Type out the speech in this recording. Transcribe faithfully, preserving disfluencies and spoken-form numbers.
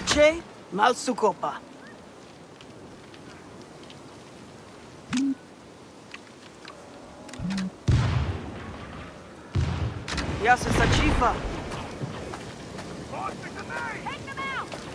pace, mal su copa. Ja se sa Chifa.